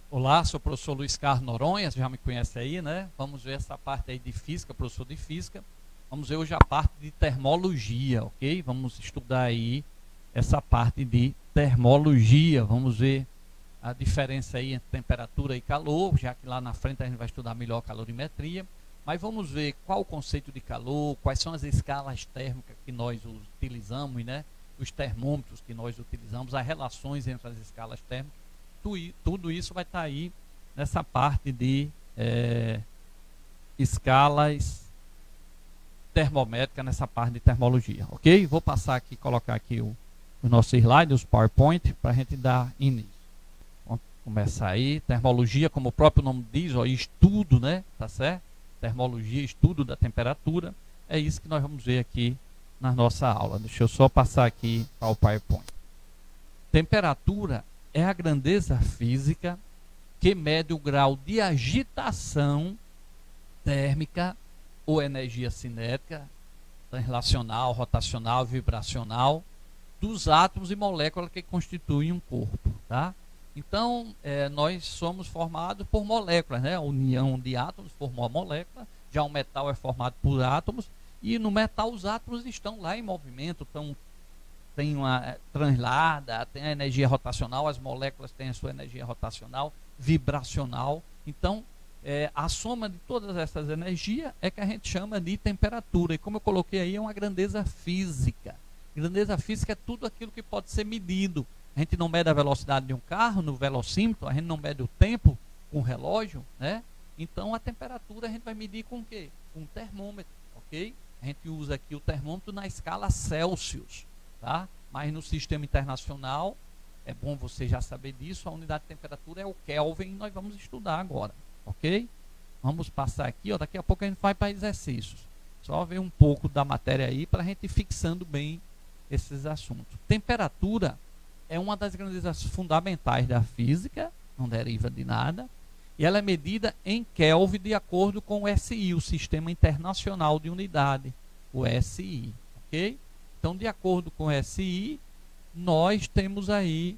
Olá, sou o professor Luiz Carlos Noronha, você já me conhece aí, né? Vamos ver essa parte aí de física, professor de física. Vamos ver hoje a parte de termologia, ok? Vamos estudar aí essa parte de termologia. Vamos ver a diferença aí entre temperatura e calor, já que lá na frente a gente vai estudar melhor calorimetria. Mas vamos ver qual o conceito de calor, quais são as escalas térmicas que nós utilizamos, né? Os termômetros que nós utilizamos, as relações entre as escalas térmicas. Tudo isso vai estar aí nessa parte de escalas termométricas, nessa parte de termologia, ok? Vou passar aqui, colocar aqui o nosso slide, os PowerPoint, para a gente dar início. Vamos começar aí. Termologia, como o próprio nome diz, ó, estudo, né? Tá certo? Termologia, estudo da temperatura. É isso que nós vamos ver aqui na nossa aula. Deixa eu só passar aqui para o PowerPoint. Temperatura é a grandeza física que mede o grau de agitação térmica ou energia cinética, translacional, rotacional, vibracional, dos átomos e moléculas que constituem um corpo. Tá? Então, nós somos formados por moléculas, né? A união de átomos formou a molécula, já o metal é formado por átomos, e no metal os átomos estão lá em movimento, tem uma translada, tem a energia rotacional, as moléculas têm a sua energia rotacional, vibracional. Então, a soma de todas essas energias é que a gente chama de temperatura. E como eu coloquei aí, é uma grandeza física. Grandeza física é tudo aquilo que pode ser medido. A gente não mede a velocidade de um carro no velocímetro, a gente não mede o tempo com o relógio, né? Então, a temperatura a gente vai medir com o quê? Com um termômetro, ok? A gente usa aqui o termômetro na escala Celsius. Tá? Mas no sistema internacional, é bom você já saber disso, a unidade de temperatura é o Kelvin, nós vamos estudar agora, ok? Vamos passar aqui, ó, daqui a pouco a gente vai para exercícios. Só ver um pouco da matéria aí para a gente ir fixando bem esses assuntos. Temperatura é uma das grandezas fundamentais da física, não deriva de nada, e ela é medida em Kelvin de acordo com o SI, o Sistema Internacional de Unidade, o SI, ok? Então, de acordo com o SI, nós temos aí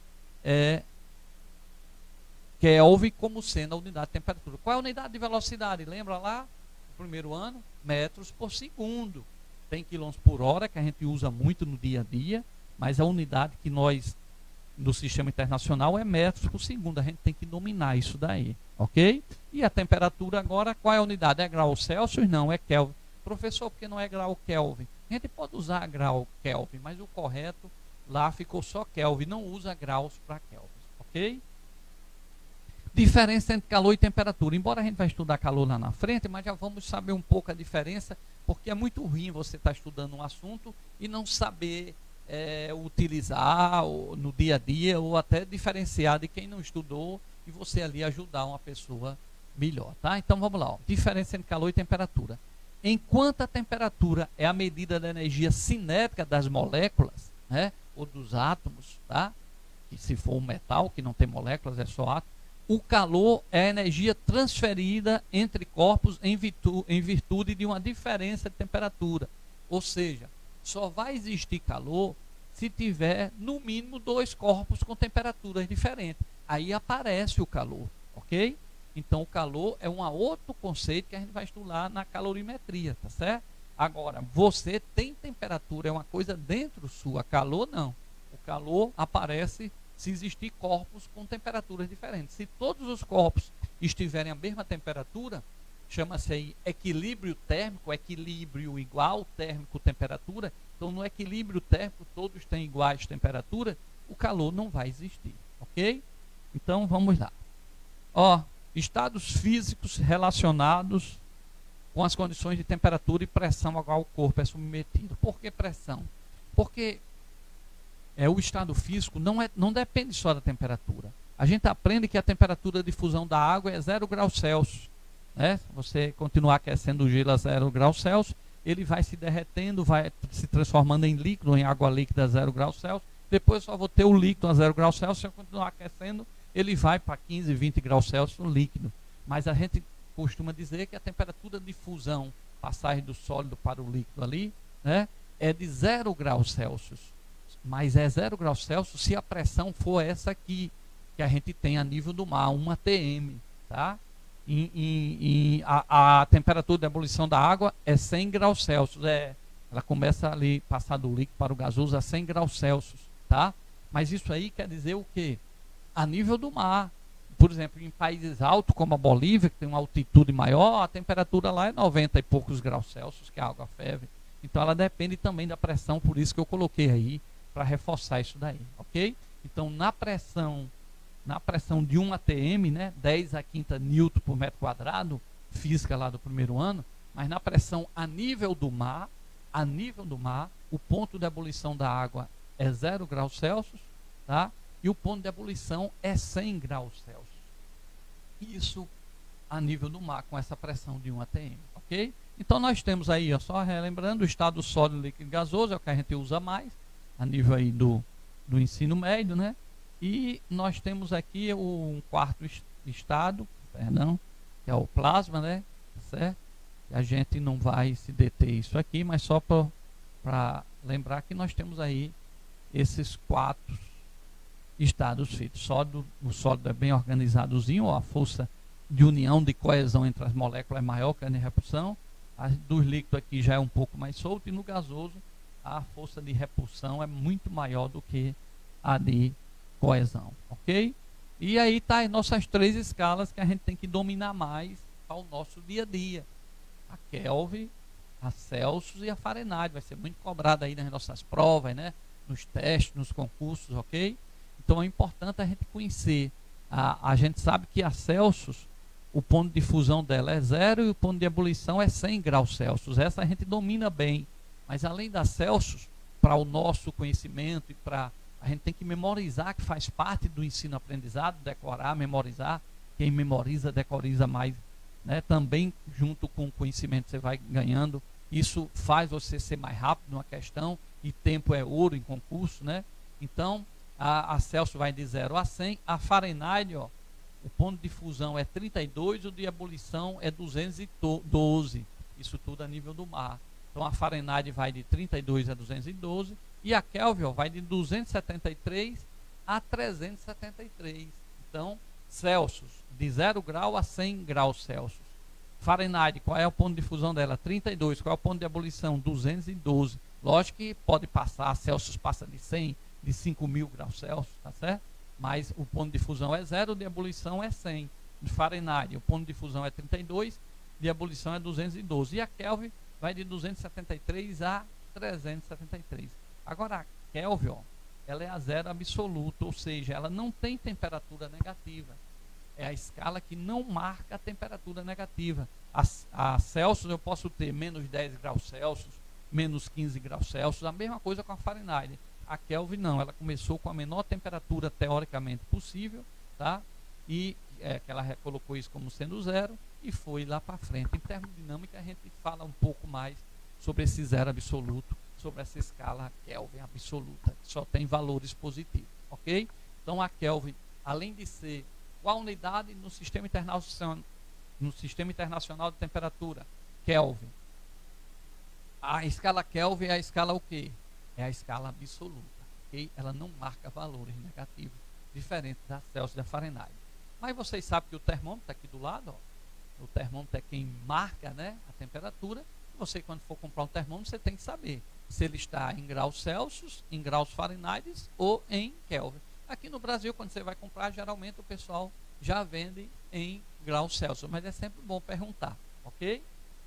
Kelvin como sendo a unidade de temperatura. Qual é a unidade de velocidade? Lembra lá, no primeiro ano? Metros por segundo. Tem quilômetros por hora, que a gente usa muito no dia a dia, mas a unidade que nós, no sistema internacional, é metros por segundo. A gente tem que dominar isso daí, ok? E a temperatura agora, qual é a unidade? É grau Celsius? Não, é Kelvin. Professor, por que não é grau Kelvin? A gente pode usar grau Kelvin, mas o correto lá ficou só Kelvin, não usa graus para Kelvin, ok? Diferença entre calor e temperatura. Embora a gente vai estudar calor lá na frente, mas já vamos saber um pouco a diferença, porque é muito ruim você estar estudando um assunto e não saber utilizar no dia a dia, ou até diferenciar de quem não estudou e você ali ajudar uma pessoa melhor, tá? Então vamos lá, ó. Diferença entre calor e temperatura. Enquanto a temperatura é a medida da energia cinética das moléculas, né, ou dos átomos, tá? Que se for um metal, que não tem moléculas, é só átomo, o calor é a energia transferida entre corpos em virtude de uma diferença de temperatura. Ou seja, só vai existir calor se tiver, no mínimo, dois corpos com temperaturas diferentes. Aí aparece o calor, ok? Então, o calor é um outro conceito que a gente vai estudar na calorimetria, tá certo? Agora, você tem temperatura, é uma coisa dentro sua, calor não. O calor aparece se existir corpos com temperaturas diferentes. Se todos os corpos estiverem à mesma temperatura, chama-se aí equilíbrio térmico, equilíbrio igual, térmico, temperatura. Então, no equilíbrio térmico, todos têm iguais temperaturas, o calor não vai existir, ok? Então, vamos lá. Ó, estados físicos relacionados com as condições de temperatura e pressão a qual o corpo é submetido. Por que pressão? Porque o estado físico não depende só da temperatura. A gente aprende que a temperatura de fusão da água é 0 graus Celsius. Né? Se você continuar aquecendo o gelo a 0 graus Celsius, ele vai se derretendo, vai se transformando em líquido, em água líquida a 0 graus Celsius. Depois só vou ter o líquido a 0 graus Celsius. Se eu continuar aquecendo, ele vai para 15, 20 graus Celsius no líquido. Mas a gente costuma dizer que a temperatura de fusão, passagem do sólido para o líquido ali, né, é de 0 graus Celsius. Mas é 0 graus Celsius se a pressão for essa aqui. que a gente tem a nível do mar, 1 atm, tá? A temperatura de ebulição da água é 100 graus Celsius, ela começa ali, passar do líquido para o gasoso a 100 graus Celsius, tá? Mas isso aí quer dizer o quê? A nível do mar. Por exemplo, em países altos como a Bolívia, que tem uma altitude maior, a temperatura lá é 90 e poucos graus Celsius, que a água ferve. Então ela depende também da pressão, por isso que eu coloquei aí, para reforçar isso daí, ok? Então na pressão de 1 atm, né, 10 a quinta newton por metro quadrado, física lá do primeiro ano, mas na pressão a nível do mar, o ponto de ebulição da água é 0 graus Celsius, tá? E o ponto de ebulição é 100 graus Celsius. Isso a nível do mar, com essa pressão de 1 atm, ok? Então nós temos aí, ó, só relembrando, o estado sólido, líquido e gasoso, é o que a gente usa mais, a nível aí do ensino médio, né? E nós temos aqui um quarto estado, que é o plasma, né? Certo? A gente não vai se deter isso aqui, mas só para lembrar que nós temos aí esses 4 estados feitos. O sólido é bem organizadozinho, ó, a força de união, de coesão entre as moléculas é maior que a de repulsão. A do líquido aqui já é um pouco mais solto, e no gasoso a força de repulsão é muito maior do que a de coesão, ok? E aí tá as nossas 3 escalas que a gente tem que dominar mais ao nosso dia a dia: a Kelvin, a Celsius e a Fahrenheit. Vai ser muito cobrada aí nas nossas provas, né? Nos testes, nos concursos, ok? Então é importante a gente conhecer. A gente sabe que a Celsius, o ponto de fusão dela é 0 e o ponto de ebulição é 100 graus Celsius. Essa a gente domina bem. Mas além da Celsius, para o nosso conhecimento e para... A gente tem que memorizar, que faz parte do ensino-aprendizado, decorar, memorizar. Quem memoriza, decoriza mais, né? Também junto com o conhecimento você vai ganhando. Isso faz você ser mais rápido numa questão, e tempo é ouro em concurso, né? Então, a Celsius vai de 0 a 100. A Fahrenheit, ó, o ponto de fusão é 32, o de ebulição é 212. Isso tudo a nível do mar. Então a Fahrenheit vai de 32 a 212. E a Kelvin, ó, vai de 273 a 373. Então, Celsius, de 0 grau a 100 graus Celsius. Fahrenheit, qual é o ponto de fusão dela? 32. Qual é o ponto de ebulição? 212. Lógico que pode passar, Celsius passa de 100, de 5.000 graus Celsius, tá certo? Mas o ponto de fusão é 0, de ebulição é 100. De Fahrenheit, o ponto de fusão é 32, de ebulição é 212. E a Kelvin vai de 273 a 373. Agora, a Kelvin, ó, ela é a 0 absoluto, ou seja, ela não tem temperatura negativa. É a escala que não marca a temperatura negativa. A Celsius eu posso ter menos 10 graus Celsius, menos 15 graus Celsius, a mesma coisa com a Fahrenheit. A Kelvin não, ela começou com a menor temperatura teoricamente possível, tá? E que ela colocou isso como sendo 0 e foi lá para frente. Em termodinâmica a gente fala um pouco mais sobre esse 0 absoluto, sobre essa escala Kelvin absoluta, que só tem valores positivos, ok? Então a Kelvin, além de ser qual unidade no sistema internacional de temperatura? Kelvin. A escala Kelvin é a escala o quê? É a escala absoluta, ok? Ela não marca valores negativos, diferente da Celsius e da Fahrenheit. Mas vocês sabem que o termômetro está aqui do lado, ó. O termômetro é quem marca, né, a temperatura. Você, quando for comprar um termômetro, você tem que saber se ele está em graus Celsius, em graus Fahrenheit ou em Kelvin. Aqui no Brasil, quando você vai comprar, geralmente o pessoal já vende em graus Celsius, mas é sempre bom perguntar, ok?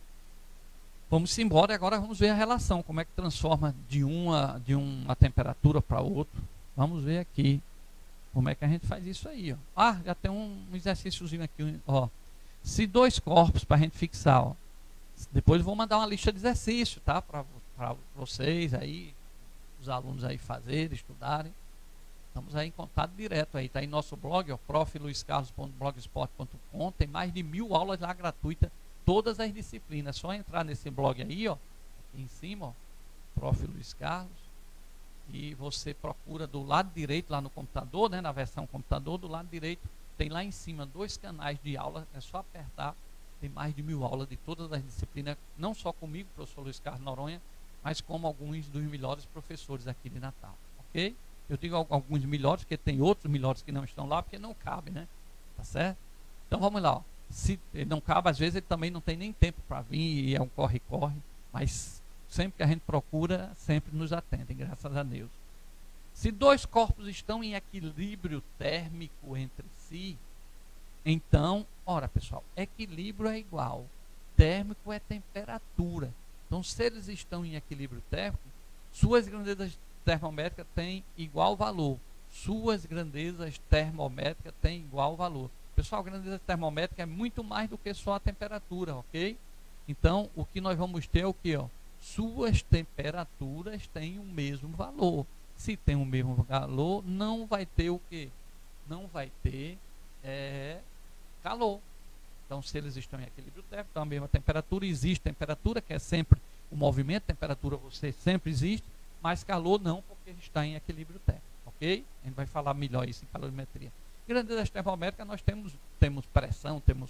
Vamos embora e agora vamos ver a relação, como é que transforma de uma temperatura para outra. Vamos ver aqui como é que a gente faz isso aí, ó. Ah, já tem um exercíciozinho aqui, ó. Se 2 corpos, para a gente fixar, ó. Depois eu vou mandar uma lista de exercícios, tá? Para vocês aí, os alunos aí fazerem, estudarem. Estamos aí em contato direto aí, tá aí nosso blog, ó, profluiscarlos.blogspot.com. Tem mais de 1000 aulas lá gratuitas, todas as disciplinas. É só entrar nesse blog aí, ó, aqui em cima, ó, Prof. Luiz Carlos, e você procura do lado direito, lá no computador, né, na versão computador, do lado direito, tem lá em cima 2 canais de aula, é só apertar, tem mais de 1000 aulas de todas as disciplinas, não só comigo, professor Luiz Carlos Noronha, mas como alguns dos melhores professores aqui de Natal, ok? Eu digo alguns milhões, porque tem outros milhões que não estão lá, porque não cabe, né? Tá certo? Então vamos lá, ó. Se ele não cabe, às vezes ele também não tem nem tempo para vir, e é um corre-corre, mas sempre que a gente procura, sempre nos atendem, graças a Deus. Se dois corpos estão em equilíbrio térmico entre si, então, ora pessoal, equilíbrio é igual, térmico é temperatura. Então, se eles estão em equilíbrio térmico, suas grandezas termométricas têm igual valor. Suas grandezas termométricas têm igual valor. Pessoal, grandeza termométrica é muito mais do que só a temperatura, ok? Então, o que nós vamos ter é o que? Suas temperaturas têm o mesmo valor. Se tem o mesmo valor, não vai ter o quê? Não vai ter calor. Então, se eles estão em equilíbrio térmico, então a mesma temperatura, existe temperatura, que é sempre o movimento, temperatura você sempre existe, mas calor não, porque está em equilíbrio térmico, ok? A gente vai falar melhor isso em calorimetria. Grandezas termométricas, nós temos pressão, temos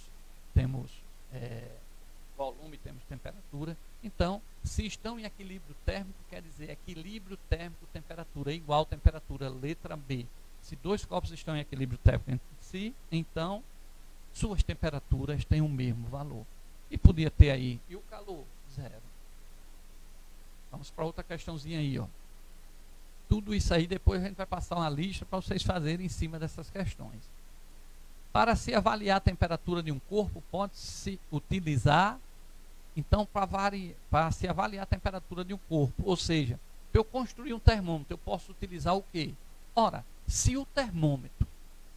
volume, temos temperatura. Então, se estão em equilíbrio térmico, quer dizer equilíbrio térmico, temperatura igual temperatura, letra B. Se dois corpos estão em equilíbrio térmico entre si, então suas temperaturas têm o mesmo valor. E podia ter aí, e o calor? Zero. Vamos para outra questãozinha aí, ó. Tudo isso aí, depois a gente vai passar uma lista para vocês fazerem em cima dessas questões. Para se avaliar a temperatura de um corpo, pode-se utilizar, então, para se avaliar a temperatura de um corpo, ou seja, para eu construir um termômetro, eu posso utilizar o quê? Ora, se o termômetro,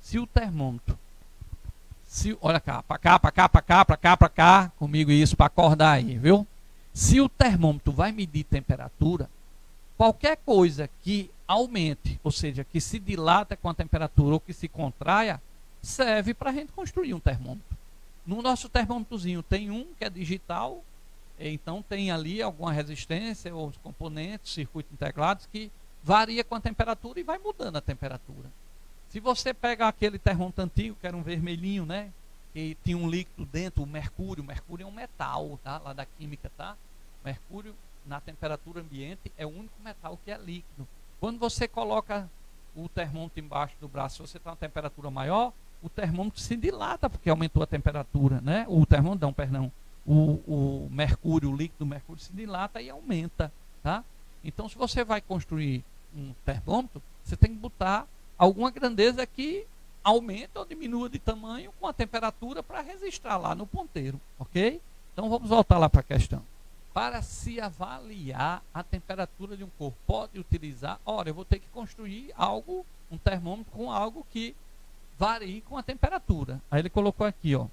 olha cá, para cá, comigo isso, para acordar aí, viu? Se o termômetro vai medir temperatura, qualquer coisa que aumente, ou seja, que se dilata com a temperatura ou que se contraia, serve para a gente construir um termômetro. No nosso termômetrozinho tem um que é digital, então tem ali alguma resistência ou os componentes, circuitos integrados que varia com a temperatura e vai mudando a temperatura. Se você pega aquele termômetro antigo, que era um vermelhinho, né? Que tinha um líquido dentro, o mercúrio é um metal, tá? Lá da química, tá? Mercúrio, na temperatura ambiente, é o único metal que é líquido. Quando você coloca o termômetro embaixo do braço, se você está a uma temperatura maior, o termômetro se dilata, porque aumentou a temperatura, né? O termômetro, não, perdão. O mercúrio, o líquido do mercúrio se dilata e aumenta, tá? Então, se você vai construir um termômetro, você tem que botar alguma grandeza que aumenta ou diminua de tamanho com a temperatura para registrar lá no ponteiro, ok? Então vamos voltar lá para a questão. Para se avaliar a temperatura de um corpo, pode utilizar, ora, eu vou ter que construir algo, um termômetro com algo que varie com a temperatura. Aí ele colocou aqui, ó,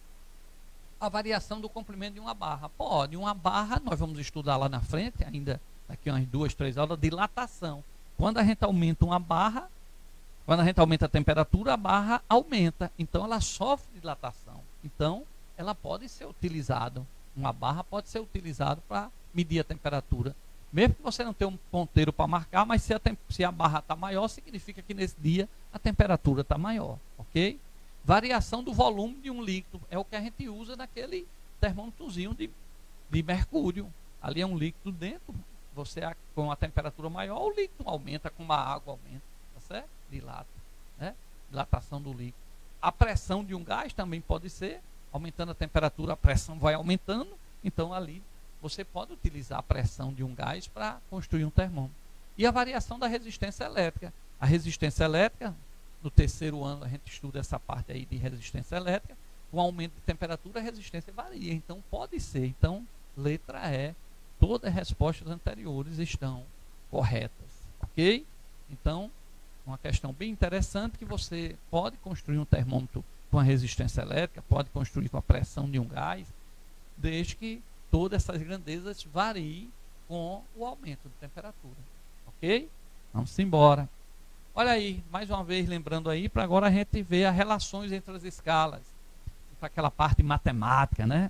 a variação do comprimento de uma barra. Pode, uma barra, nós vamos estudar lá na frente, ainda daqui umas 2, 3 aulas, dilatação. Quando a gente aumenta uma barra, quando a gente aumenta a temperatura, a barra aumenta. Então, ela sofre dilatação. Então, ela pode ser utilizada. Uma barra pode ser utilizada para medir a temperatura. Mesmo que você não tenha um ponteiro para marcar, mas se a barra está maior, significa que nesse dia a temperatura está maior. Ok? Variação do volume de um líquido. É o que a gente usa naquele termômetrozinho de mercúrio. Ali é um líquido dentro. Você, com a temperatura maior, o líquido aumenta, com a água aumenta. Tá certo? Dilata, né? Dilatação do líquido. A pressão de um gás também pode ser, aumentando a temperatura, a pressão vai aumentando, então ali você pode utilizar a pressão de um gás para construir um termômetro. E a variação da resistência elétrica. A resistência elétrica, no terceiro ano a gente estuda essa parte aí de resistência elétrica, com aumento de temperatura a resistência varia, então pode ser. Então, letra E, todas as respostas anteriores estão corretas, ok? Então, uma questão bem interessante, que você pode construir um termômetro com a resistência elétrica, pode construir com a pressão de um gás, desde que todas essas grandezas variem com o aumento de temperatura. Ok? Vamos embora. Olha aí, mais uma vez lembrando aí, para agora a gente ver as relações entre as escalas. Para aquela parte matemática, né?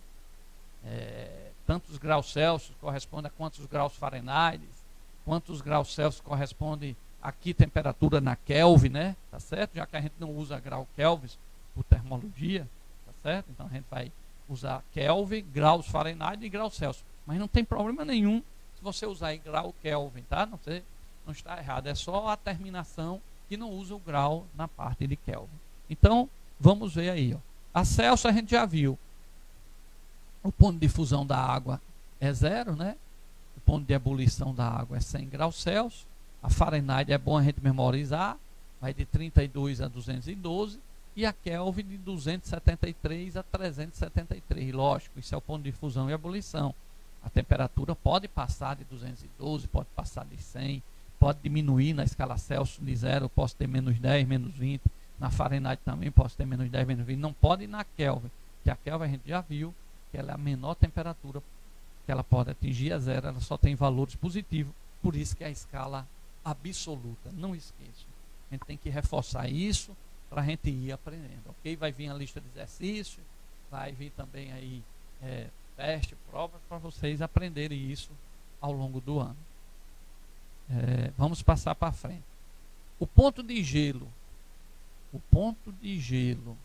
Tantos graus Celsius corresponde a quantos graus Fahrenheit, quantos graus Celsius corresponde aqui temperatura na Kelvin, né? Tá certo? Já que a gente não usa grau Kelvin por termologia, tá certo? Então a gente vai usar Kelvin, graus Fahrenheit e graus Celsius. Mas não tem problema nenhum se você usar aí grau Kelvin, tá? Não sei, não está errado, é só a terminação que não usa o grau na parte de Kelvin. Então, vamos ver aí, ó. A Celsius a gente já viu. O ponto de fusão da água é 0, né? O ponto de ebulição da água é 100 graus Celsius. A Fahrenheit é bom a gente memorizar, vai de 32 a 212. E a Kelvin de 273 a 373. Lógico, isso é o ponto de fusão e ebulição. A temperatura pode passar de 212, pode passar de 100, pode diminuir na escala Celsius de 0, posso ter menos 10, menos 20. Na Fahrenheit também posso ter menos 10, menos 20. Não pode ir na Kelvin, que a Kelvin a gente já viu que ela é a menor temperatura que ela pode atingir a 0, ela só tem valores positivos, por isso que é a escala absoluta. Não esqueça. A gente tem que reforçar isso para a gente ir aprendendo, ok? Vai vir a lista de exercícios, vai vir também aí teste, prova, para vocês aprenderem isso ao longo do ano. Vamos passar para frente. O ponto de gelo. O ponto de gelo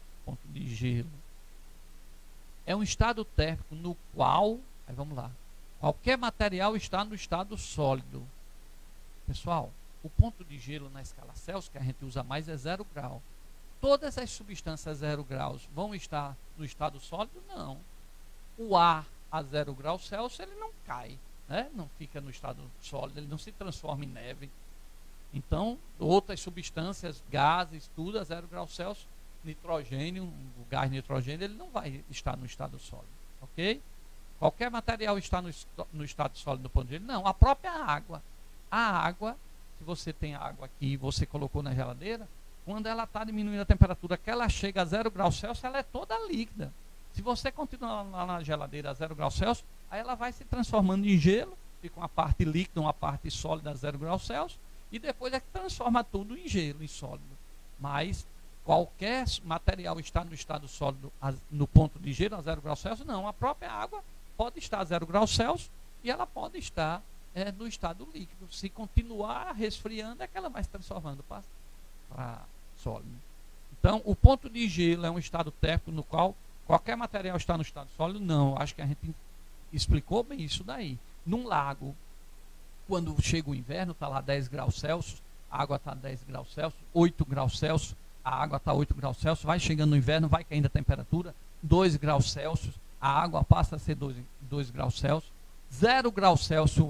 é um estado térmico no qual, aí vamos lá, qualquer material está no estado sólido. Pessoal, o ponto de gelo na escala Celsius, que a gente usa mais, é 0 grau. Todas as substâncias 0 graus vão estar no estado sólido? Não. O ar a 0 graus Celsius, ele não cai, né? Não fica no estado sólido, ele não se transforma em neve. Então, outras substâncias, gases, tudo a 0 graus Celsius, nitrogênio, o gás nitrogênio, ele não vai estar no estado sólido, ok? Qualquer material está no estado sólido do ponto de gelo? Não, a própria água. A água, se você tem água aqui e você colocou na geladeira, quando ela está diminuindo a temperatura, que ela chega a 0 graus Celsius, ela é toda líquida. Se você continuar lá na geladeira a 0 graus Celsius, aí ela vai se transformando em gelo, fica uma parte líquida, uma parte sólida a 0 graus Celsius, e depois é que transforma tudo em gelo, em sólido. Mas qualquer material está no estado sólido, no ponto de gelo a 0 graus Celsius, não. A própria água pode estar a 0 graus Celsius e ela pode estar no estado líquido. Se continuar resfriando, é que ela vai se transformando para sólido. Então, o ponto de gelo é um estado térmico no qual qualquer material está no estado sólido? Não. Acho que a gente explicou bem isso daí. Num lago, quando chega o inverno, está lá 10 graus Celsius, a água está 10 graus Celsius, 8 graus Celsius, a água está 8 graus Celsius, vai chegando no inverno, vai caindo a temperatura, 2 graus Celsius, a água passa a ser 2 graus Celsius, 0 graus Celsius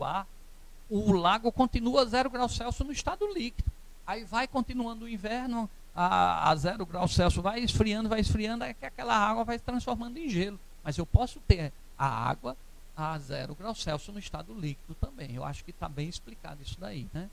o lago continua 0 graus Celsius no estado líquido. Aí vai continuando o inverno, a 0 graus Celsius vai esfriando, é que aquela água vai se transformando em gelo. Mas eu posso ter a água a 0 graus Celsius no estado líquido também. Eu acho que está bem explicado isso daí, né?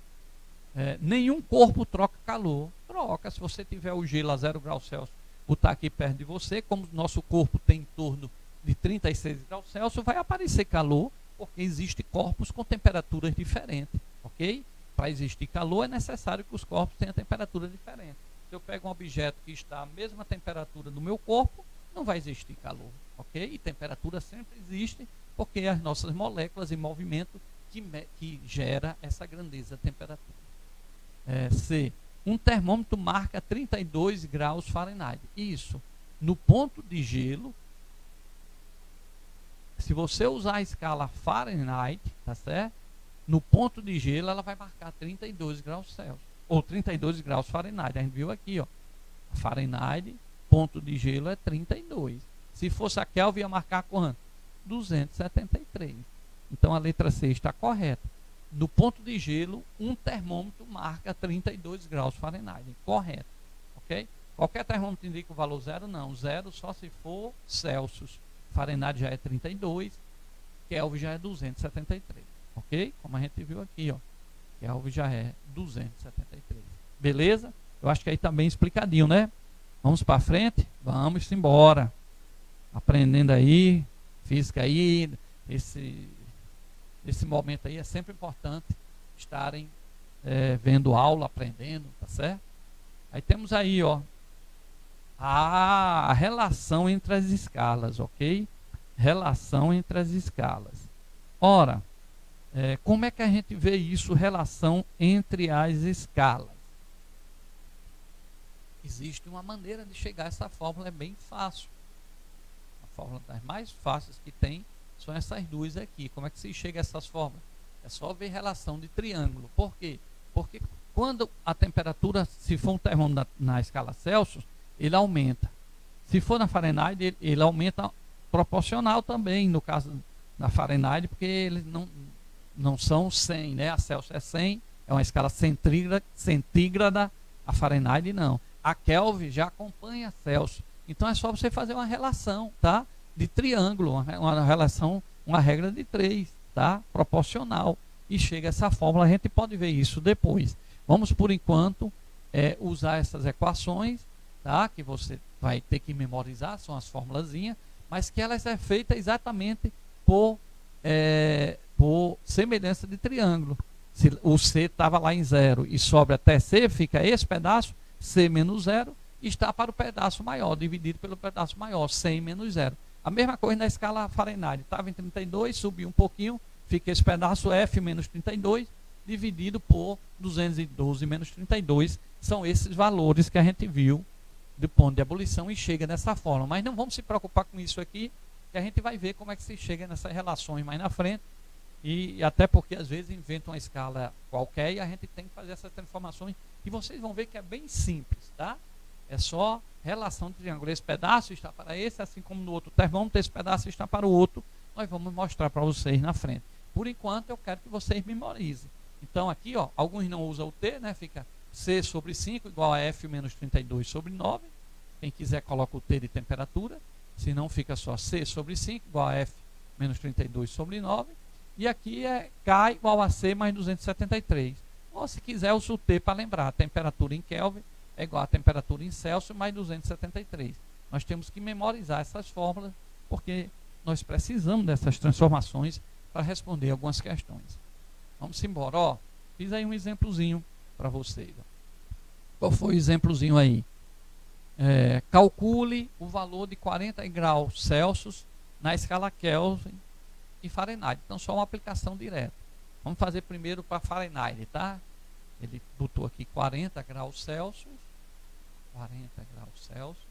Nenhum corpo troca calor. Troca, se você tiver o gelo a 0 graus Celsius, botar aqui perto de você, como o nosso corpo tem em torno de 36 graus Celsius, vai aparecer calor, porque existem corpos com temperaturas diferentes, ok? Para existir calor é necessário que os corpos tenham temperatura diferente. Se eu pego um objeto que está à mesma temperatura do meu corpo, não vai existir calor, ok? E temperatura sempre existe, porque é as nossas moléculas em movimento que gera essa grandeza de temperatura. C. Um termômetro marca 32 graus Fahrenheit. Isso, no ponto de gelo, se você usar a escala Fahrenheit, tá certo? No ponto de gelo, ela vai marcar 32 graus Celsius, ou 32 graus Fahrenheit. A gente viu aqui, ó, Fahrenheit, ponto de gelo é 32. Se fosse a Kelvin, ia marcar quanto? 273. Então, a letra C está correta. No ponto de gelo, um termômetro marca 32 graus Fahrenheit. Correto. Ok? Qualquer termômetro indica o valor 0? Não. 0 só se for Celsius. Fahrenheit já é 32. Kelvin já é 273. Ok? Como a gente viu aqui, ó. Kelvin já é 273. Beleza? Eu acho que aí está bem explicadinho, né? Vamos para frente? Vamos embora. Aprendendo aí. Física aí. Esse momento aí é sempre importante estarem vendo aula, aprendendo, tá certo? Aí temos aí, ó, a relação entre as escalas, ok? Relação entre as escalas. Ora, como é que a gente vê isso, relação entre as escalas? Existe uma maneira de chegar a essa fórmula, é bem fácil. A fórmula das mais fáceis que tem são essas duas aqui. Como é que se chega a essas fórmulas? É só ver relação de triângulo. Por quê? Porque quando a temperatura, se for um termômetro na escala Celsius, ele aumenta. Se for na Fahrenheit, ele aumenta proporcional também, no caso da Fahrenheit, porque eles não são 100, né? A Celsius é 100, é uma escala centígrada, a Fahrenheit não. A Kelvin já acompanha a Celsius. Então é só você fazer uma relação, tá? De triângulo, uma relação, uma regra de 3, tá? Proporcional. E chega a essa fórmula, a gente pode ver isso depois. Vamos, por enquanto, usar essas equações, tá? Que você vai ter que memorizar, são as formulazinhas, mas que elas é feita exatamente por semelhança de triângulo. Se o C estava lá em 0 e sobe até C, fica esse pedaço, C menos 0, está para o pedaço maior, dividido pelo pedaço maior, 100 menos 0. A mesma coisa na escala Fahrenheit, estava em 32, subiu um pouquinho, fica esse pedaço F menos 32, dividido por 212 menos 32, são esses valores que a gente viu do ponto de ebulição e chega dessa forma. Mas não vamos se preocupar com isso aqui, que a gente vai ver como é que se chega nessas relações mais na frente, e até porque às vezes inventam uma escala qualquer e a gente tem que fazer essas transformações, e vocês vão ver que é bem simples, tá? É só relação de triângulo. Esse pedaço está para esse, assim como no outro termômetro, esse pedaço está para o outro. Nós vamos mostrar para vocês na frente. Por enquanto, eu quero que vocês memorizem. Então, aqui, ó, alguns não usam o T, né? Fica C sobre 5 igual a F menos 32 sobre 9. Quem quiser, coloca o T de temperatura. Se não, fica só C sobre 5 igual a F menos 32 sobre 9. E aqui é K igual a C mais 273. Ou, se quiser, usa o T para lembrar. A temperatura em Kelvin é igual a temperatura em Celsius mais 273. Nós temos que memorizar essas fórmulas, porque nós precisamos dessas transformações para responder algumas questões. Vamos embora. Ó, fiz aí um exemplozinho para vocês. Qual foi o exemplozinho aí? Calcule o valor de 40 graus Celsius na escala Kelvin e Fahrenheit. Então, só uma aplicação direta. Vamos fazer primeiro para Fahrenheit, tá? Ele botou aqui 40 graus Celsius. 40 graus Celsius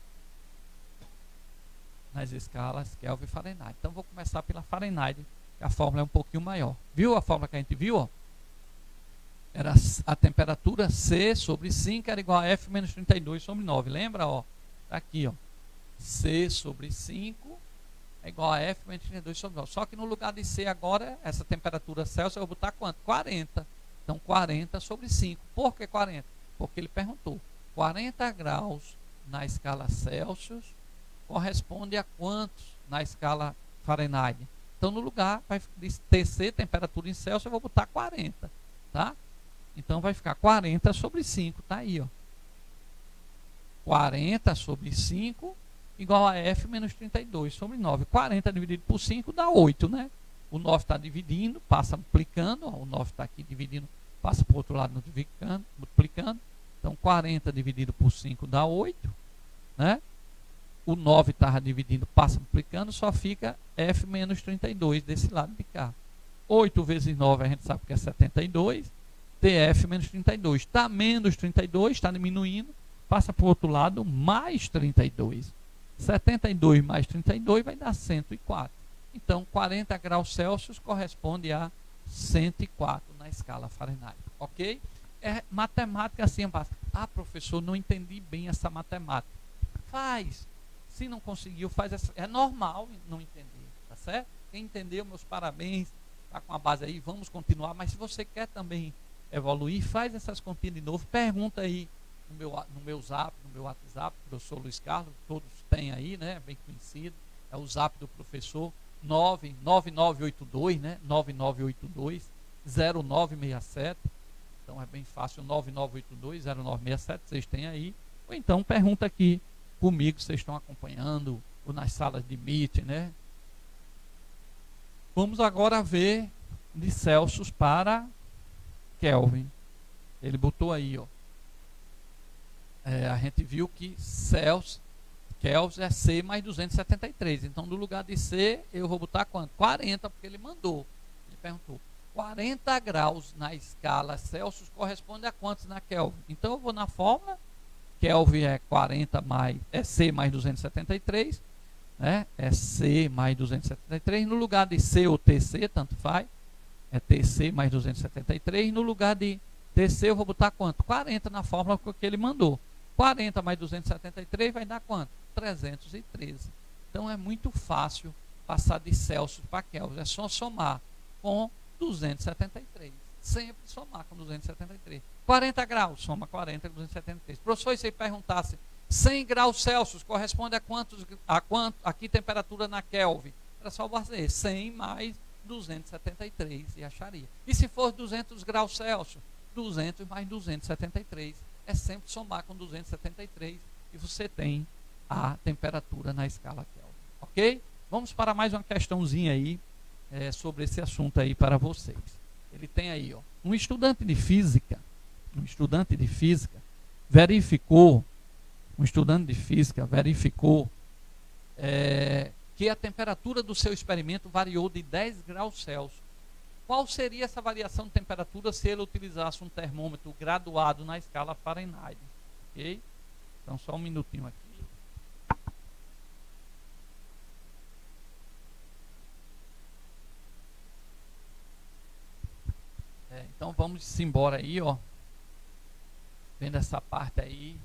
nas escalas Kelvin e Fahrenheit. Então, vou começar pela Fahrenheit, que a fórmula é um pouquinho maior. Viu a fórmula que a gente viu? Ó? Era a temperatura C sobre 5 era igual a F menos 32 sobre 9. Lembra? Ó? Tá aqui, ó. C sobre 5 é igual a F menos 32 sobre 9. Só que no lugar de C agora, essa temperatura Celsius, eu vou botar quanto? 40. Então, 40 sobre 5. Por que 40? Porque ele perguntou. 40 graus na escala Celsius corresponde a quantos na escala Fahrenheit? Então, no lugar de TC, temperatura em Celsius, eu vou botar 40, tá? Então, vai ficar 40 sobre 5, tá aí, ó. 40 sobre 5 igual a F menos 32 sobre 9. 40 dividido por 5 dá 8, né? O 9 está dividindo, passa multiplicando, ó, o 9 está aqui dividindo, passa para o outro lado multiplicando. Então, 40 dividido por 5 dá 8, né? O 9 estava dividindo, passa multiplicando, só fica F menos 32 desse lado de cá. 8 vezes 9 a gente sabe que é 72. TF menos 32. Está menos 32, está diminuindo, passa para o outro lado, mais 32. 72 mais 32 vai dar 104. Então, 40 graus Celsius corresponde a 104 na escala Fahrenheit. Ok? É matemática assim, ah, professor, não entendi bem essa matemática. Faz. Se não conseguiu, faz essa. É normal não entender, tá certo? Quem entendeu, meus parabéns. Está com a base aí, vamos continuar. Mas se você quer também evoluir, faz essas continhas de novo. Pergunta aí no meu zap, no meu WhatsApp, professor Luiz Carlos, todos têm aí, né? Bem conhecido. É o zap do professor 99982, né? 9982-0967. Então é bem fácil, 9982-0967, vocês têm aí. Ou então pergunta aqui comigo, vocês estão acompanhando, ou nas salas de meeting, né? Vamos agora ver de Celsius para Kelvin. Ele botou aí, ó. A gente viu que Kelvin é C mais 273. Então, no lugar de C, eu vou botar quanto? 40, porque ele mandou. Ele perguntou. 40 graus na escala Celsius corresponde a quantos na Kelvin? Então, eu vou na fórmula. Kelvin é 40 mais, é C mais 273, né? É C mais 273. No lugar de C ou TC, tanto faz, é TC mais 273. No lugar de TC eu vou botar quanto? 40 na fórmula que ele mandou. 40 mais 273 vai dar quanto? 313. Então é muito fácil passar de Celsius para Kelvin. É só somar com 273. Sempre somar com 273. 40 graus, soma 40 com 273. Professor, e se ele perguntasse 100 graus Celsius corresponde a que temperatura na Kelvin? Era só fazer 100 mais 273 e acharia. E se for 200 graus Celsius? 200 mais 273. É sempre somar com 273 e você tem a temperatura na escala Kelvin. Ok? Vamos para mais uma questãozinha aí sobre esse assunto aí para vocês. Ele tem aí, ó, um estudante de física verificou que a temperatura do seu experimento variou de 10 graus Celsius. Qual seria essa variação de temperatura se ele utilizasse um termômetro graduado na escala Fahrenheit? Ok? Então, só um minutinho aqui. Então, vamos embora aí, ó. Vendo essa parte aí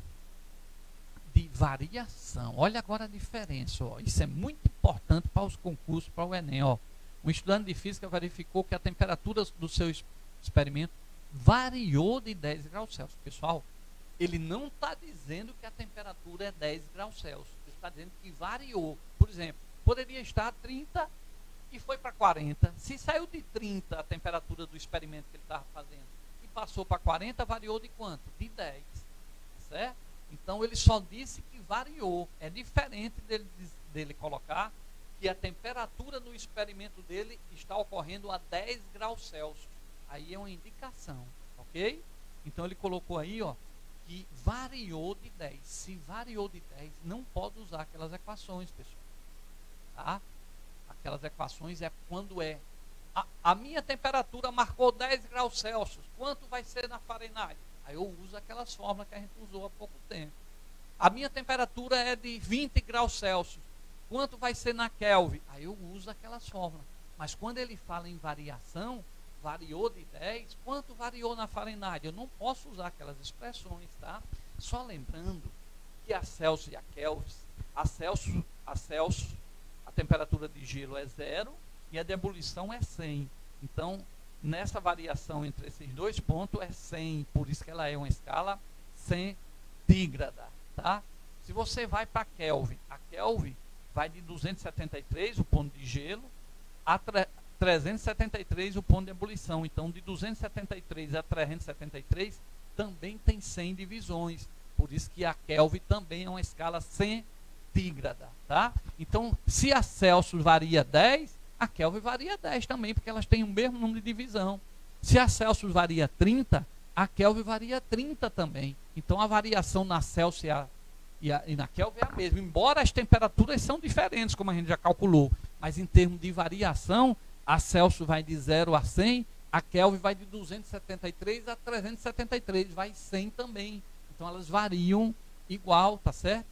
de variação. Olha agora a diferença, ó. Isso é muito importante para os concursos, para o Enem, ó. Um estudante de física verificou que a temperatura do seu experimento variou de 10 graus Celsius. Pessoal, ele não está dizendo que a temperatura é 10 graus Celsius. Ele está dizendo que variou. Por exemplo, poderia estar a 30 e foi para 40. Se saiu de 30 a temperatura do experimento que ele estava fazendo e passou para 40, variou de quanto? De 10. Certo? Então, ele só disse que variou. É diferente dele colocar que a temperatura no experimento dele está ocorrendo a 10 graus Celsius. Aí é uma indicação, ok? Então, ele colocou aí, ó, que variou de 10. Se variou de 10, não pode usar aquelas equações, pessoal. Tá? Aquelas equações é quando a minha temperatura marcou 10 graus Celsius. Quanto vai ser na Fahrenheit? Aí eu uso aquelas fórmulas que a gente usou há pouco tempo. A minha temperatura é de 20 graus Celsius. Quanto vai ser na Kelvin? Aí eu uso aquelas fórmulas. Mas quando ele fala em variação, variou de 10, quanto variou na Fahrenheit? Eu não posso usar aquelas expressões, tá? Só lembrando que a Celsius e a Kelvin, a Celsius, a temperatura de gelo é 0 e a de ebulição é 100. Então, nessa variação entre esses dois pontos é 100, por isso que ela é uma escala centígrada, tá? Se você vai para Kelvin, a Kelvin vai de 273, o ponto de gelo, a 373, o ponto de ebulição. Então, de 273 a 373 também tem 100 divisões. Por isso que a Kelvin também é uma escala centígrada, tá? Então, se a Celsius varia 10, a Kelvin varia 10 também, porque elas têm o mesmo número de divisão. Se a Celsius varia 30, a Kelvin varia 30 também. Então, a variação na Celsius e na Kelvin é a mesma, embora as temperaturas são diferentes, como a gente já calculou, mas em termos de variação, a Celsius vai de 0 a 100, a Kelvin vai de 273 a 373, vai 100 também. Então elas variam igual, tá certo?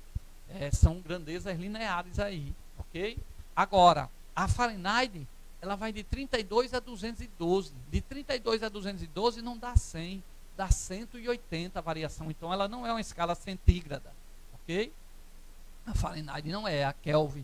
São grandezas lineares aí, ok? Agora, a Fahrenheit, ela vai de 32 a 212. De 32 a 212 não dá 100, dá 180 a variação. Então ela não é uma escala centígrada. Ok? A Fahrenheit não é, a Kelvin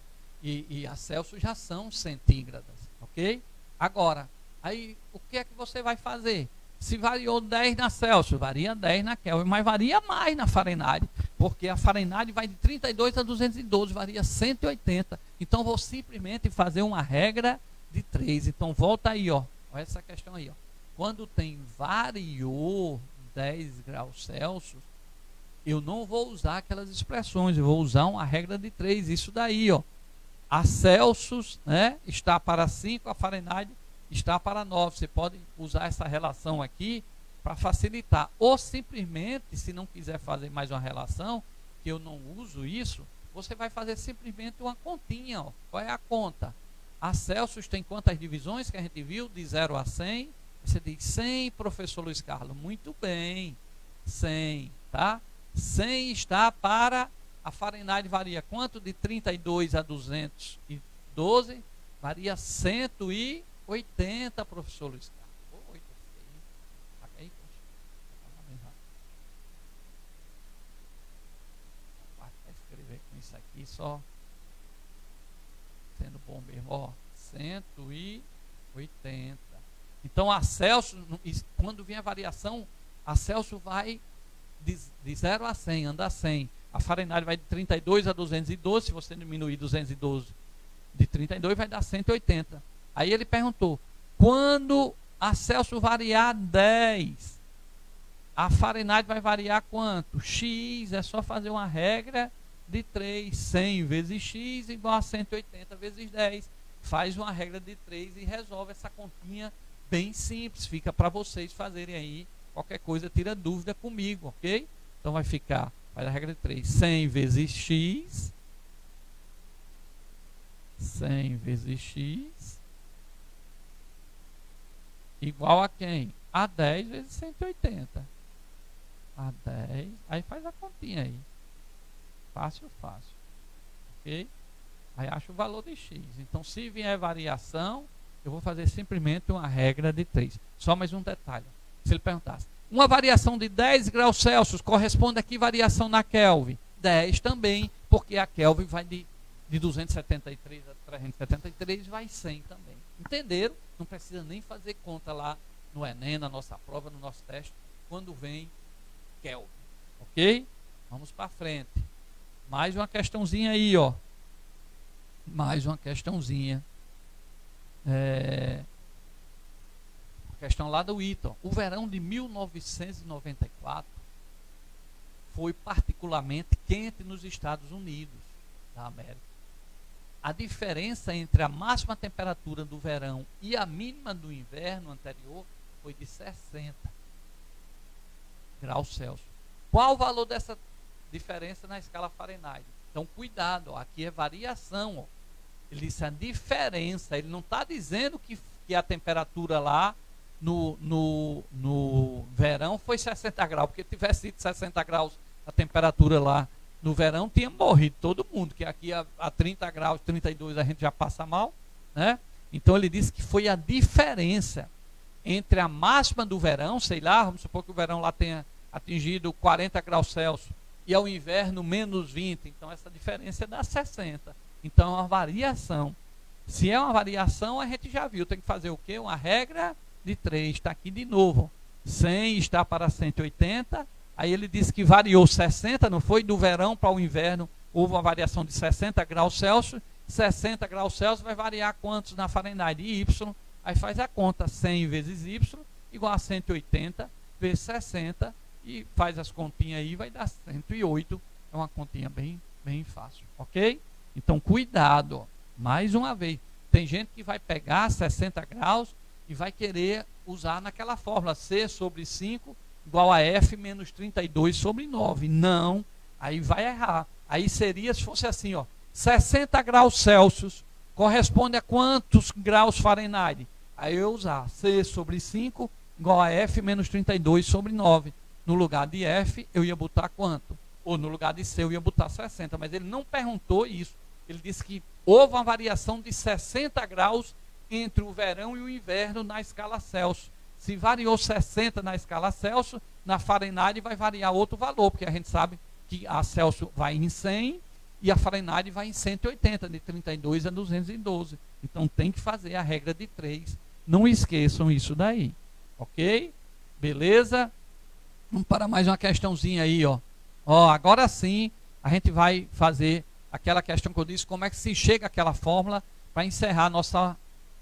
e a Celsius já são centígradas, ok? Agora, aí o que é que você vai fazer? Se variou 10 na Celsius, varia 10 na Kelvin, mas varia mais na Fahrenheit, porque a Fahrenheit vai de 32 a 212, varia 180. Então, vou simplesmente fazer uma regra de 3. Então, volta aí, ó. Olha essa questão aí, ó. Quando tem variou 10 graus Celsius, eu não vou usar aquelas expressões, eu vou usar uma regra de 3. Isso daí, ó. A Celsius, né, está para 5, a Fahrenheit está para 9. Você pode usar essa relação aqui para facilitar. Ou simplesmente, se não quiser fazer mais uma relação, que eu não uso isso, você vai fazer simplesmente uma continha. Ó. Qual é a conta? A Celsius tem quantas divisões que a gente viu? De 0 a 100. Você diz 100, professor Luiz Carlos. Muito bem. 100, tá? 100 está para... A Fahrenheit varia quanto? De 32 a 212. Varia 180. 80, professor Luiz Carlos. 8, paga aí, poxa. Vai escrever com isso aqui, só sendo bom mesmo, ó. 180. Então a Celsius, quando vem a variação, a Celsius vai de 0 a 100, anda a 100. A Fahrenheit vai de 32 a 212, se você diminuir 212 de 32, vai dar 180. Aí ele perguntou, quando a Celsius variar 10, a Fahrenheit vai variar quanto? X, é só fazer uma regra de 3, 100 vezes X igual a 180 vezes 10. Faz uma regra de 3 e resolve essa continha bem simples. Fica para vocês fazerem aí. Qualquer coisa, tira dúvida comigo, ok? Então vai ficar, faz a regra de 3, 100 vezes X. 100 vezes X igual a quem? A 10 vezes 180. A 10, aí faz a continha aí. Fácil, fácil. Ok? Aí acho o valor de X. Então, se vier variação, eu vou fazer simplesmente uma regra de 3. Só mais um detalhe. Se ele perguntasse, uma variação de 10 graus Celsius corresponde a que variação na Kelvin? 10 também, porque a Kelvin vai de 273 a 373, vai 100 também. Entenderam? Não precisa nem fazer conta lá no Enem, na nossa prova, no nosso teste, quando vem Kelvin. Ok? Vamos para frente. Mais uma questãozinha aí, ó. Mais uma questãozinha. Questão lá do Ito. O verão de 1994 foi particularmente quente nos Estados Unidos da América. A diferença entre a máxima temperatura do verão e a mínima do inverno anterior foi de 60 graus Celsius. Qual o valor dessa diferença na escala Fahrenheit? Então, cuidado, ó, aqui é variação. Ó. Ele disse a diferença. Ele não está dizendo que a temperatura lá no verão foi 60 graus. Porque tivesse sido 60 graus a temperatura lá no verão, tinha morrido todo mundo. Que aqui a 30 graus, 32 a gente já passa mal. Né? Então, ele disse que foi a diferença entre a máxima do verão, sei lá, vamos supor que o verão lá tenha atingido 40 graus Celsius e ao inverno menos 20, então essa diferença dá 60. Então é uma variação. Se é uma variação, a gente já viu, tem que fazer o quê? Uma regra de 3, está aqui de novo. 100 está para 180, aí ele disse que variou 60, não foi? Do verão para o inverno, houve uma variação de 60 graus Celsius, 60 graus Celsius vai variar quantos na Fahrenheit? De Y, aí faz a conta, 100 vezes Y, igual a 180 vezes 60, e faz as continhas aí, vai dar 108. É uma continha bem fácil, ok? Então, cuidado. Mais uma vez, tem gente que vai pegar 60 graus e vai querer usar naquela fórmula C sobre 5 igual a F menos 32 sobre 9. Não, aí vai errar. Aí seria, se fosse assim, ó, 60 graus Celsius corresponde a quantos graus Fahrenheit? Aí eu usar C sobre 5 igual a F menos 32 sobre 9. No lugar de F, eu ia botar quanto? Ou no lugar de C, eu ia botar 60. Mas ele não perguntou isso. Ele disse que houve uma variação de 60 graus entre o verão e o inverno na escala Celsius. Se variou 60 na escala Celsius, na Fahrenheit vai variar outro valor, porque a gente sabe que a Celsius vai em 100 e a Fahrenheit vai em 180, de 32 a 212. Então tem que fazer a regra de 3. Não esqueçam isso daí. Ok? Beleza? Vamos para mais uma questãozinha aí, ó. Ó, agora sim, a gente vai fazer aquela questão que eu disse, como é que se chega àquela fórmula para encerrar nossa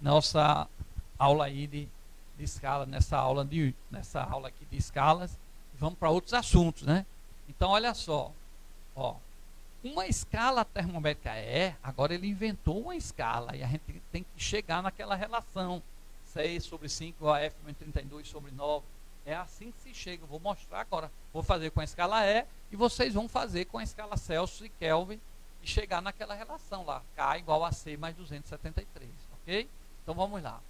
aula aí de escala, nessa aula aqui de escalas. Vamos para outros assuntos, né? Então, olha só, ó, uma escala termométrica agora ele inventou uma escala e a gente tem que chegar naquela relação 6 sobre 5 igual a F menos 32 sobre 9. É assim que se chega. Eu vou mostrar agora. Vou fazer com a escala E e vocês vão fazer com a escala Celsius e Kelvin e chegar naquela relação lá. K igual a C mais 273. Ok? Então vamos lá.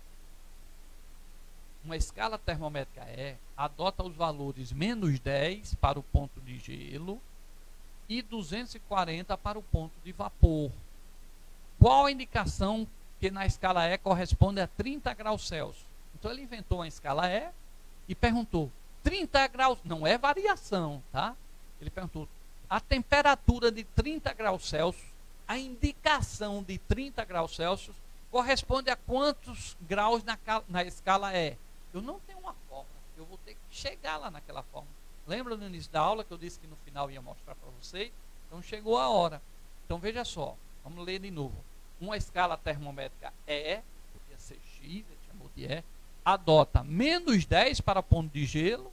Uma escala termométrica adota os valores menos 10 para o ponto de gelo e 240 para o ponto de vapor. Qual a indicação porque na escala E corresponde a 30 graus Celsius. Então ele inventou uma escala E e perguntou, 30 graus, não é variação, tá? Ele perguntou, a temperatura de 30 graus Celsius, a indicação de 30 graus Celsius, corresponde a quantos graus na escala E? Eu não tenho uma fórmula, eu vou ter que chegar lá naquela fórmula. Lembra no início da aula que eu disse que no final ia mostrar para vocês? Então chegou a hora. Então veja só, vamos ler de novo. Uma escala termométrica E, podia ser X, ele chamou de E, adota menos 10 para ponto de gelo,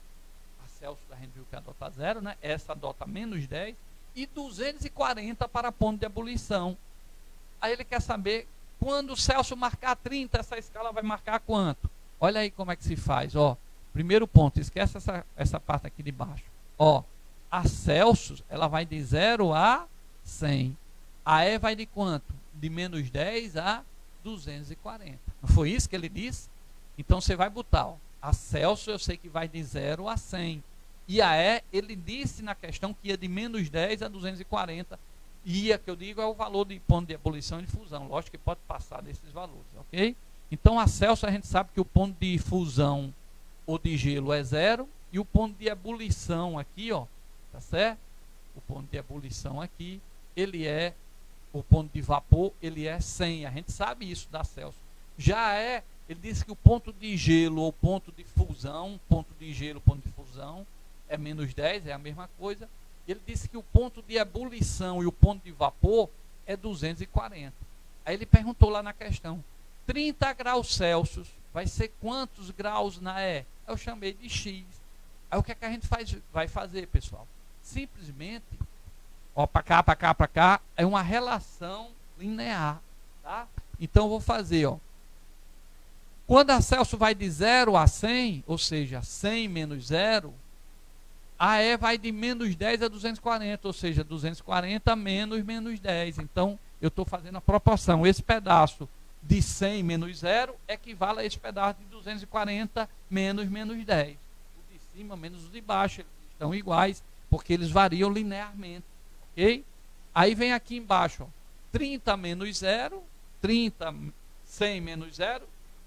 a Celsius a gente viu que adota 0, né? Essa adota menos 10, e 240 para ponto de ebulição. Aí ele quer saber, quando o Celsius marcar 30, essa escala vai marcar quanto? Olha aí como é que se faz, ó. Primeiro ponto, esquece essa parte aqui de baixo. Ó, a Celsius, ela vai de 0 a 100. A E vai de quanto? De menos 10 a 240. Não foi isso que ele disse? Então você vai botar, ó, a Celsius eu sei que vai de 0 a 100. E a E, ele disse na questão que ia de menos 10 a 240. E a que eu digo é o valor de ponto de ebulição e de fusão. Lógico que pode passar desses valores, ok? Então a Celsius a gente sabe que o ponto de fusão ou de gelo é 0. E o ponto de ebulição aqui, ó, tá certo? O ponto de ebulição aqui, ele é, o ponto de vapor, ele é 100. A gente sabe isso da Celsius. Já é, ele disse que o ponto de gelo ou ponto de fusão, ponto de gelo, ponto de fusão, é menos 10, é a mesma coisa. Ele disse que o ponto de ebulição e o ponto de vapor é 240. Aí ele perguntou lá na questão, 30 graus Celsius vai ser quantos graus na E? Eu chamei de X. Aí o que é que a gente vai fazer, pessoal? Simplesmente, ó, para cá, para cá, para cá, é uma relação linear, tá? Então eu vou fazer, ó. Quando a Celsius vai de 0 a 100, ou seja, 100 menos 0, a E vai de menos 10 a 240, ou seja, 240 menos 10. Então, eu estou fazendo a proporção. Esse pedaço de 100 menos 0 equivale a esse pedaço de 240 menos 10. O de cima menos o de baixo, eles estão iguais, porque eles variam linearmente. Ok? Aí vem aqui embaixo, ó, 30 menos 0, 30, 100 menos 0,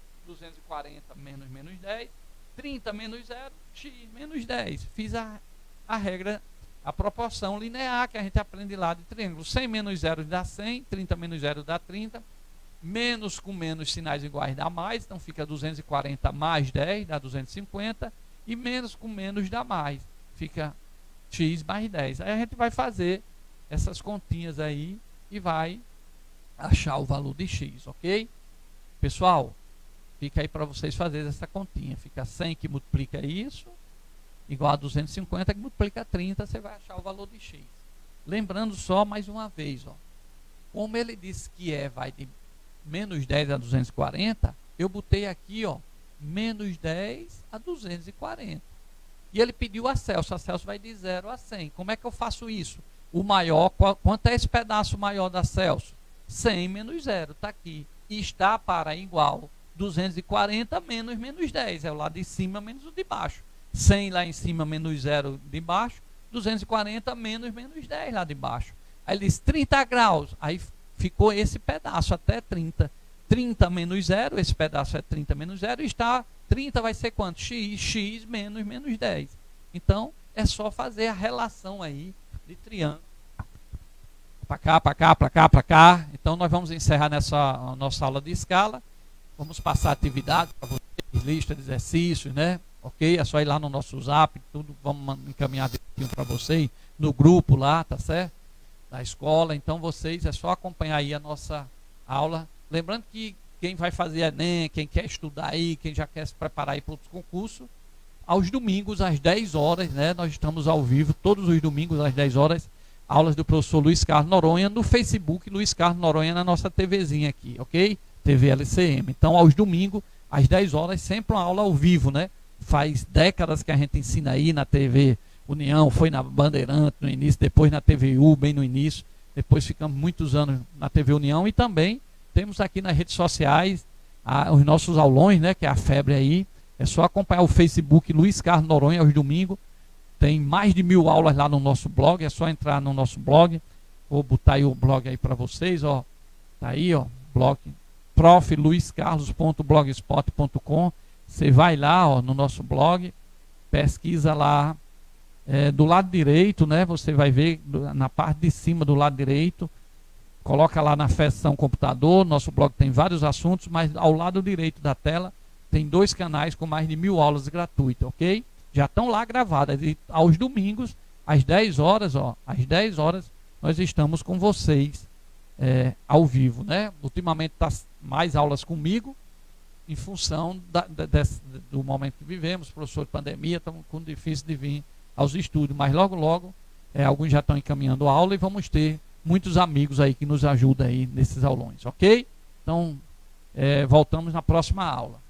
240 menos 10, 30 menos 0, x menos 10. Fiz a regra, a proporção linear que a gente aprende lá de triângulo. 100 menos 0 dá 100, 30 menos 0 dá 30, menos com menos sinais iguais dá mais, então fica 240 mais 10 dá 250, e menos com menos dá mais, fica x mais 10. Aí a gente vai fazer essas continhas aí e vai achar o valor de x, ok? Pessoal, fica aí para vocês fazerem essa continha. Fica 100 que multiplica isso, igual a 250 que multiplica 30, você vai achar o valor de x. Lembrando só mais uma vez, ó, como ele disse que vai de menos 10 a 240, eu botei aqui, ó, menos 10 a 240. E ele pediu a Celsius vai de 0 a 100. Como é que eu faço isso? O maior, quanto é esse pedaço maior da Celsius? 100 menos 0, está aqui. E está para igual 240 menos 10, é o lado de cima menos o de baixo. 100 lá em cima menos 0 de baixo, 240 menos 10 lá de baixo. Aí ele diz 30 graus, aí ficou esse pedaço até 30. 30 menos 0, esse pedaço é 30 menos 0, e está, 30 vai ser quanto? X menos 10. Então, é só fazer a relação aí de triângulo. Para cá, para cá, para cá, para cá. Então, nós vamos encerrar nessa nossa aula de escala. Vamos passar atividade para vocês, lista de exercícios, né? Ok? É só ir lá no nosso zap, tudo, vamos encaminhar para vocês, no grupo lá, tá certo? Da escola. Então, vocês, é só acompanhar aí a nossa aula. Lembrando que quem vai fazer Enem, quem quer estudar aí, quem já quer se preparar aí para outros concursos, aos domingos, às 10 horas, né? Nós estamos ao vivo, todos os domingos, às 10 horas, aulas do professor Luiz Carlos Noronha, no Facebook, Luiz Carlos Noronha, na nossa TVzinha aqui, ok? TV LCM. Então, aos domingos, às 10 horas, sempre uma aula ao vivo, né? Faz décadas que a gente ensina aí na TV União, foi na Bandeirante no início, depois na TVU, bem no início, depois ficamos muitos anos na TV União, e também temos aqui nas redes sociais os nossos aulões, né? Que é a febre aí. É só acompanhar o Facebook Luiz Carlos Noronha aos domingos. Tem mais de 1000 aulas lá no nosso blog. É só entrar no nosso blog. Vou botar aí o blog aí para vocês, ó. Tá aí, ó. Blog profluiscarlos.blogspot.com. Você vai lá, ó, no nosso blog, pesquisa lá, do lado direito, né? Você vai ver na parte de cima do lado direito, coloca lá na seção computador. Nosso blog tem vários assuntos, mas ao lado direito da tela tem 2 canais com mais de 1000 aulas gratuitas, ok? Já estão lá gravadas. E aos domingos, às 10 horas, ó, às 10 horas, nós estamos com vocês ao vivo, né? Ultimamente está mais aulas comigo, em função do momento que vivemos, professor de pandemia, estamos com difícil de vir aos estúdios, mas logo, logo, alguns já estão encaminhando a aula e vamos ter muitos amigos aí que nos ajudam aí nesses aulões, ok? Então, voltamos na próxima aula.